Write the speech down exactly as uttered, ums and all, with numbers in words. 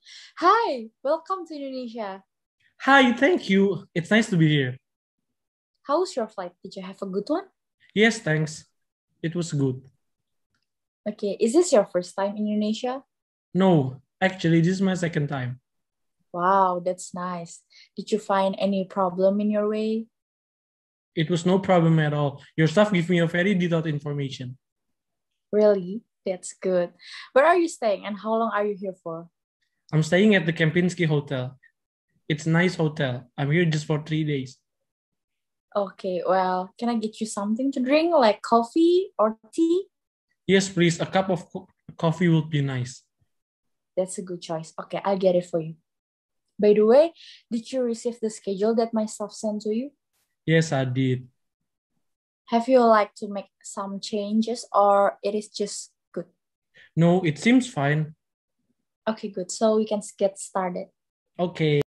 Hi, welcome to Indonesia. Hi, thank you. It's nice to be here. How was your flight? Did you have a good one? Yes, thanks. It was good. Okay, is this your first time in Indonesia? No, actually, this is my second time. Wow, that's nice. Did you find any problem in your way? It was no problem at all. Your staff gave me a very detailed information. Really? That's good. Where are you staying and how long are you here for? I'm staying at the Kempinski Hotel. It's a nice hotel. I'm here just for three days. Okay, well, can I get you something to drink like coffee or tea? Yes, please, a cup of co- coffee would be nice. That's a good choice. Okay, I'll get it for you. By the way, did you receive the schedule that my staff sent to you? Yes, I did. Have you like to make some changes or it is just good? No, it seems fine. Okay, good. So we can get started. Okay.